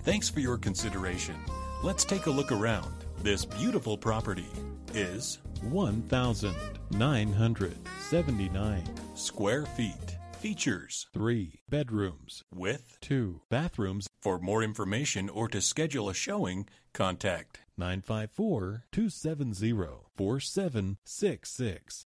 Thanks for your consideration. Let's take a look around. This beautiful property is 1,979 square feet. Features 3 bedrooms with 2 bathrooms. For more information or to schedule a showing, contact 954-270-4766.